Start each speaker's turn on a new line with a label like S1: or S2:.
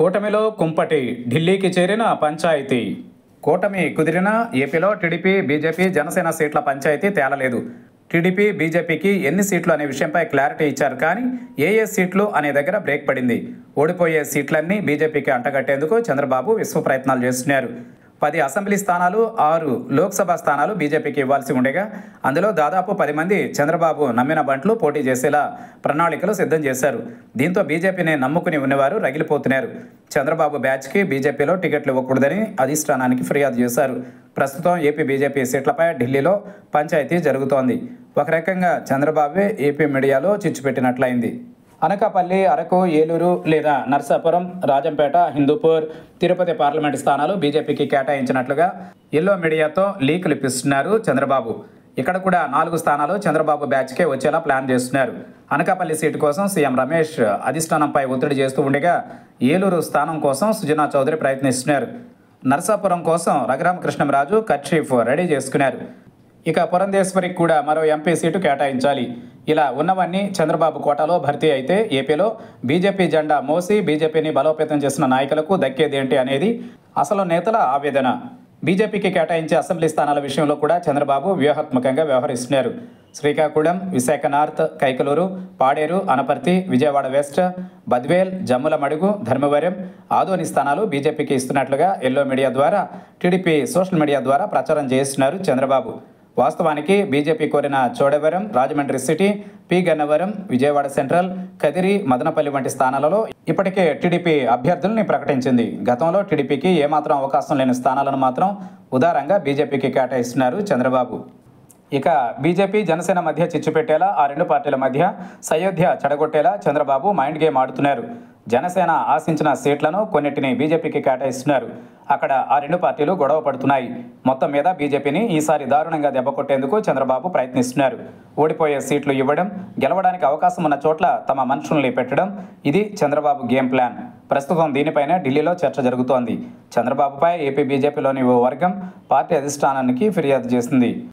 S1: కూటమిలో కుంపటి ఢిల్లీకి చేరిన పంచాయతీ. కూటమి కుదిరినా ఏపీలో టీడీపీ, బీజేపీ, జనసేన సీట్ల పంచాయతీ తేలలేదు. టీడీపీ, బీజేపీకి ఎన్ని సీట్లు అనే విషయంపై క్లారిటీ ఇచ్చారు, కానీ ఏ సీట్లు అనే దగ్గర బ్రేక్ పడింది. ఓడిపోయే సీట్లన్నీ బీజేపీకి అంటగట్టేందుకు చంద్రబాబు విశ్వ ప్రయత్నాలు చేస్తున్నారు. 10 అసెంబ్లీ స్థానాలు, 6 లోక్సభ స్థానాలు బీజేపీకి ఇవ్వాల్సి ఉండగా అందులో దాదాపు 10 మంది చంద్రబాబు నమ్మిన బంట్లు పోటీ చేసేలా ప్రణాళికలు సిద్ధం చేశారు. దీంతో బీజేపీని నమ్ముకుని ఉన్నవారు రగిలిపోతున్నారు. చంద్రబాబు బ్యాచ్కి బీజేపీలో టికెట్లు ఇవ్వకూడదని అధిష్టానానికి ఫిర్యాదు చేశారు. ప్రస్తుతం ఏపీ బీజేపీ సీట్లపై ఢిల్లీలో పంచాయతీ జరుగుతోంది. ఒక రకంగా చంద్రబాబే ఏపీ మీడియాలో చిచ్చు పెట్టినట్లయింది. అనకాపల్లి, అరకు, ఏలూరు లేదా నర్సాపురం, రాజంపేట, హిందూపూర్, తిరుపతి పార్లమెంటు స్థానాలు బీజేపీకి కేటాయించినట్లుగా ఎల్లో మీడియాతో లీకులు ఇప్పిస్తున్నారు చంద్రబాబు. ఇక్కడ కూడా 4 స్థానాలు చంద్రబాబు బ్యాచ్కే వచ్చేలా ప్లాన్ చేస్తున్నారు. అనకాపల్లి సీటు కోసం సీఎం రమేష్ అధిష్టానంపై ఒత్తిడి చేస్తూ ఉండగా ఏలూరు స్థానం కోసం సుజనా చౌదరి ప్రయత్నిస్తున్నారు. నర్సాపురం కోసం రఘురామకృష్ణంరాజు కర్చీఫ్ రెడీ చేసుకున్నారు. ఇక పురంధేశ్వరికి కూడా మరో ఎంపీ సీటు కేటాయించాలి. ఇలా ఉన్నవన్నీ చంద్రబాబు కోటాలో భర్తీ అయితే ఏపీలో బీజేపీ జెండా మోసి బీజేపీని బలోపేతం చేసిన నాయకులకు దక్కేదేంటి అనేది అసలు నేతల ఆవేదన. బీజేపీకి కేటాయించే అసెంబ్లీ స్థానాల విషయంలో కూడా చంద్రబాబు వ్యూహాత్మకంగా వ్యవహరిస్తున్నారు. Srikakulam, Visakha north, Kaikaluru, Paderu, Anaparthi, Vijayawada west, Badvel, Jammalamadugu, Dharmavaram, Adoni స్థానాలు బీజేపీకి ఇస్తున్నట్లుగా ఎల్లో మీడియా ద్వారా, టీడీపీ సోషల్ మీడియా ద్వారా ప్రచారం చేస్తున్నారు చంద్రబాబు. వాస్తవానికి బీజేపీ కోరిన Chodavaram, Rajahmundry city, P Gannavaram, Vijayawada central, Kadiri, Madanapalle వంటి స్థానాలలో ఇప్పటికే టీడీపీ అభ్యర్థుల్ని ప్రకటించింది. గతంలో టీడీపీకి ఏమాత్రం అవకాశం లేని స్థానాలను మాత్రం ఉదారంగా బీజేపీకి కేటాయిస్తున్నారు చంద్రబాబు. ఇక బీజేపీ, జనసేన మధ్య చిచ్చు పెట్టేలా, ఆ 2 పార్టీల మధ్య సయోధ్య చెడగొట్టేలా చంద్రబాబు మైండ్ గేమ్ ఆడుతున్నారు. జనసేన ఆశించిన సీట్లను కొన్నిటిని బీజేపీకి కేటాయిస్తున్నారు. అక్కడ ఆ 2 పార్టీలు గొడవ పడుతున్నాయి. మొత్తం మీద బీజేపీని ఈసారి దారుణంగా దెబ్బకొట్టేందుకు చంద్రబాబు ప్రయత్నిస్తున్నారు. ఓడిపోయే సీట్లు ఇవ్వడం, గెలవడానికి అవకాశం ఉన్న చోట్ల తమ మనుషుల్ని పెట్టడం, ఇది చంద్రబాబు గేమ్ ప్లాన్. ప్రస్తుతం దీనిపైనే ఢిల్లీలో చర్చ జరుగుతోంది. చంద్రబాబుపై ఏపీ బీజేపీలోని ఓ వర్గం పార్టీ అధిష్టానానికి ఫిర్యాదు చేసింది.